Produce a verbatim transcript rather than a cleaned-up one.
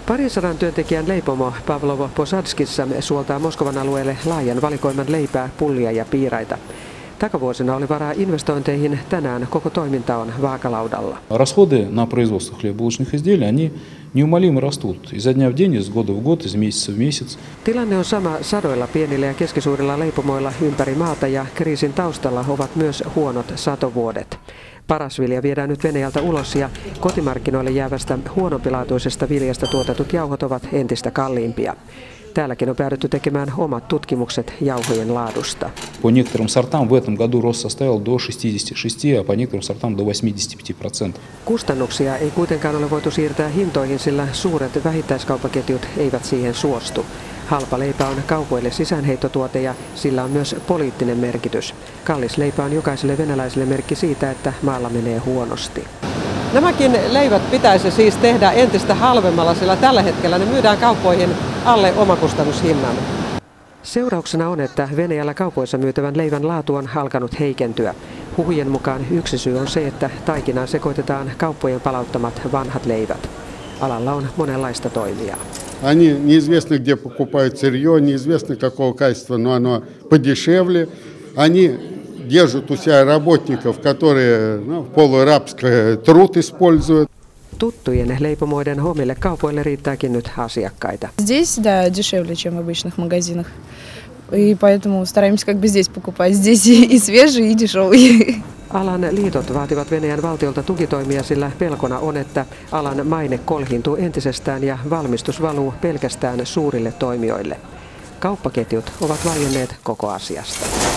Parinsadan työntekijän leipomo Pavlovo Posadskissa suoltaa Moskovan alueelle laajan valikoiman leipää, pullia ja piiraita. Takavuosina oli varaa investointeihin, tänään koko toiminta on vaakalaudalla. Расходы на производство хлебобулочных изделий, они неумолимо растут изо дня в день, из года в год, из месяца в месяц. Tilanne on sama sadoilla pienillä ja keskisuurilla leipomoilla ympäri maata ja kriisin taustalla ovat myös huonot satovuodet. Paras vilja viedään nyt Venäjältä ulos ja kotimarkkinoille jäävästä huonompilaatuisesta viljasta tuotetut jauhot ovat entistä kalliimpia. Täälläkin on päädytty tekemään omat tutkimukset jauhojen laadusta. По некоторым сортам в этом году рост составил до шестидесяти шести, а по некоторым сортам до восьмидесяти пяти процентов. Kustannuksia ei kuitenkaan ole voitu siirtää hintoihin, sillä suuret vähittäiskauppaketjut eivät siihen suostu. Halpa leipä on kaupoille sisäänheittotuote ja sillä on myös poliittinen merkitys. Kallis leipä on jokaiselle venäläiselle merkki siitä, että maalla menee huonosti. Nämäkin leivät pitäisi siis tehdä entistä halvemmalla, sillä tällä hetkellä ne myydään kauppoihin alle omakustannushinnan. Seurauksena on, että Venäjällä kaupoissa myytävän leivän laatu on alkanut heikentyä. Huhujen mukaan yksi syy on se, että taikinaan sekoitetaan kauppojen palauttamat vanhat leivät. Alalla on monenlaista toimijaa. Они неизвестно где покупают сырье, неизвестно какого качества, но оно подешевле. Они держат у себя работников, которые ну, полурабский труд используют. Tuttujen leipomoiden omille kaupoille riittääkin nyt asiakkaita. Здесь, да, дешевле, чем в обычных магазинах. И поэтому стараемся как бы здесь покупать. Здесь и свежий, и дешевый. Alan liitot vaativat Venäjän valtiolta tukitoimia, sillä pelkona on, että alan maine kolhintuu entisestään ja valmistus valuu pelkästään suurille toimijoille. Kauppaketjut ovat vaienneet koko asiasta.